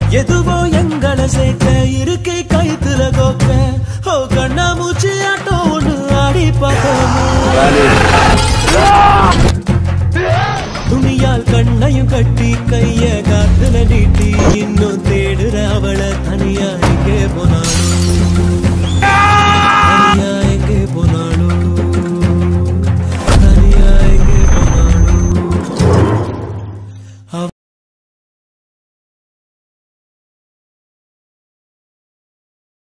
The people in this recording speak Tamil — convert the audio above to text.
எதுவோ எங்களை சேர்க்க இருக்கை கைத்துல கோக்க ஓ கண்ணா மூச்சு ஆட்டம் ஒண்ணு ஆடி பார்த்தோம் துணியால் கண்ணையும் கட்டி கைய காத்துல நீட்டி இன்னும் தேடுற அவளை தனியா இங்கே போனாலும்